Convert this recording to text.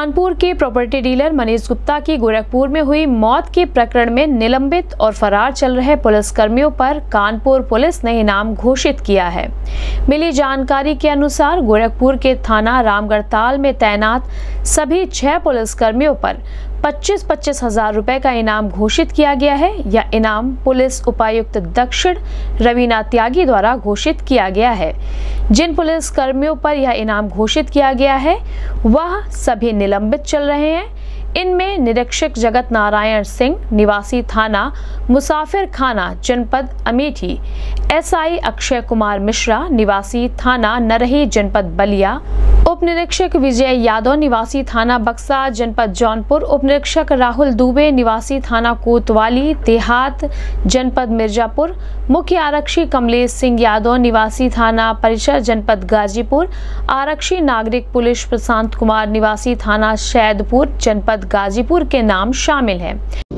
कानपुर के property dealer Manish Gupta की गोरखपुर में हुई मौत के प्रकरण में निलंबित और फरार चल रहे पुलिसकर्मियों पर कानपुर पुलिस ने इनाम घोषित किया है। मिली जानकारी के अनुसार गोरखपुर के थाना रामगढ़ताल में तैनात सभी 6 पुलिसकर्मियों पर 25-25 हजार रुपए का इनाम घोषित किया गया है। यह इनाम पुलिस उपायुक्त दक्षिण रवीना त्यागी द्वारा घोषित किया गया है। जिन पुलिस कर्मियों पर यह इनाम घोषित किया गया है वह सभी निलंबित चल रहे हैं। इनमें निरीक्षक जगत नारायण सिंह निवासी थाना मुसाफिर खाना जनपद अमेठी, एसआई अक्षय कुमार मिश्रा निवासी थाना नरही जनपद बलिया, उप निरीक्षक विजय यादव निवासी थाना बक्सा जनपद जौनपुर, उप निरीक्षक राहुल दुबे निवासी थाना कोतवाली देहात जनपद मिर्जापुर, मुख्य आरक्षी कमलेश सिंह यादव निवासी थाना परिसर जनपद गाजीपुर, आरक्षी नागरिक पुलिस प्रशांत कुमार निवासी थाना शैदपुर जनपद गाजीपुर के नाम शामिल हैं।